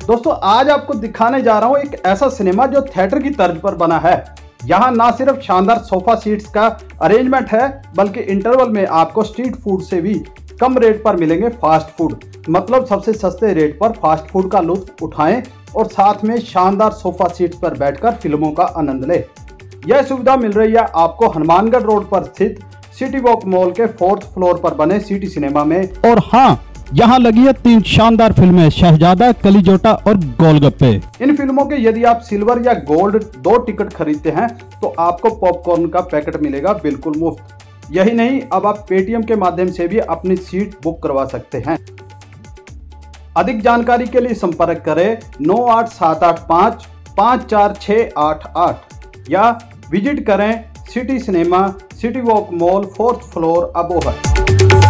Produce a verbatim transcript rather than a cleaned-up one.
दोस्तों आज आपको दिखाने जा रहा हूं एक ऐसा सिनेमा जो थिएटर की तर्ज पर बना है। यहाँ ना सिर्फ शानदार सोफा सीट्स का अरेंजमेंट है, बल्कि इंटरवल में आपको स्ट्रीट फूड से भी कम रेट पर मिलेंगे फास्ट फूड। मतलब सबसे सस्ते रेट पर फास्ट फूड का लुत्फ उठाएं और साथ में शानदार सोफा सीट्स पर बैठकर फिल्मों का आनंद लें। यह सुविधा मिल रही है आपको हनुमानगढ़ रोड पर स्थित सिटी वॉक मॉल के फोर्थ फ्लोर पर बने सिटी सिनेमा में। और हाँ, यहाँ लगी है तीन शानदार फिल्में, शहजादा, कलीजोटा और गोलगप्पे। इन फिल्मों के यदि आप सिल्वर या गोल्ड दो टिकट खरीदते हैं तो आपको पॉपकॉर्न का पैकेट मिलेगा बिल्कुल मुफ्त। यही नहीं, अब आप पेटीएम के माध्यम से भी अपनी सीट बुक करवा सकते हैं। अधिक जानकारी के लिए संपर्क करें नौ आठ सात आठ पाँच पाँच चार छः आठ आठ या विजिट करें city cinema, city walk mall, fourth floor, Abohar.